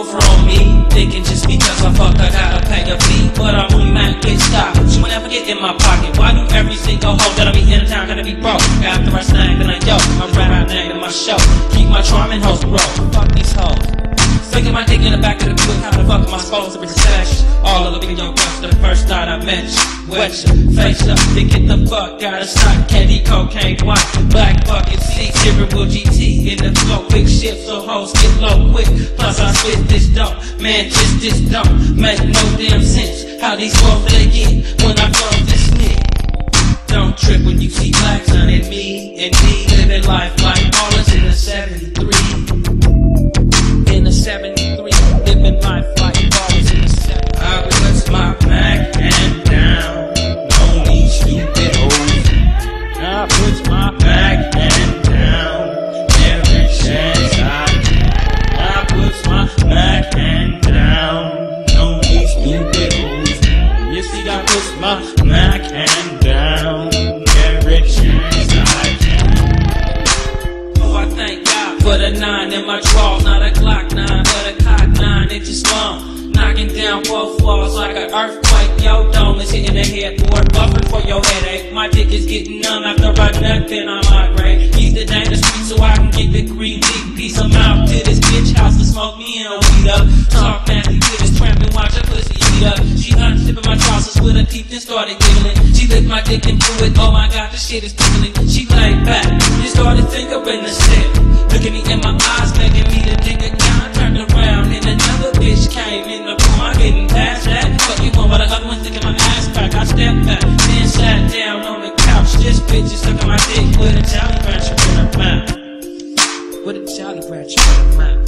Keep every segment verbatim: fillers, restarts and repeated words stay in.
over on me, thinking just because I fuck I gotta pay a fee. But I'm on that bitch stop, she won't ever get in my pocket. Why do every single hoe that'll be in town gonna be broke? After I snag, then I yo, I'm right out there in my show. Keep my charm and hoes broke, fuck these hoes. Sticking my dick in the back of the club, how the fuck am I supposed to respect you? All of the your guts the first night I met you. Wet you, face up, to get the fuck out of sight. Candy, cocaine, white, black bucket seats, Cereal G T in the flow. Big shit, so hoes get low quick. Plus I spit this dope, man, just this dope. Make no damn sense how these hoes they get when I come this nigga. Don't trip when you see blacks on it, me and me living life like ballers in the seventy-three. In the seventy-three, living life like ballers in the seventy-three. I put my back and down on these stupid hoes. I put my back and down every chance I get. I put my back and down on these stupid hoes. You see, I put my back and down every chance I get. Oh, I thank God for the nine in my draw, not a Glock nine, but a cock nine inches long. Knocking down both walls like an earthquake. Yo, dome is hitting the headboard, buffering for your headache. My dick is getting numb after I nut, then I migrate. Eat the down the street so I can get the green deep piece. I'm out to this bitch house to smoke me and a weed up. Talk nasty to this tramp and watch her pussy eat up. She unzipping my trousers with her teeth and started giggling. She licked my dick and threw it, oh my god, the shit is tickling. She laid back, and started fingering the shit. Looking me in my eyes, making me the dig again. Turned around and another bitch came in the room. I'm getting past that. Fuck you one, but the other one sticking my ass back. I stepped back, then sat down on the couch. This bitch is sucking my dick with a Jolly Rancher in her mouth. With a Jolly Rancher in her mouth.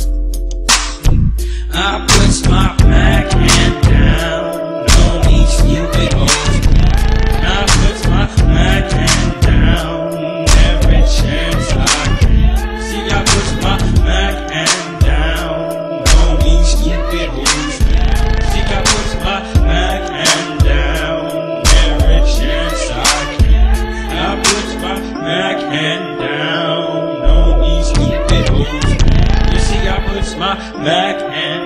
I put my back and down on these stupid hoes. I put my back and down every chance I get. See, I put my back and down on these stupid hoes. See, I put my back and down every chance I get. I put my back and down on these stupid hoes. You see, I put my back and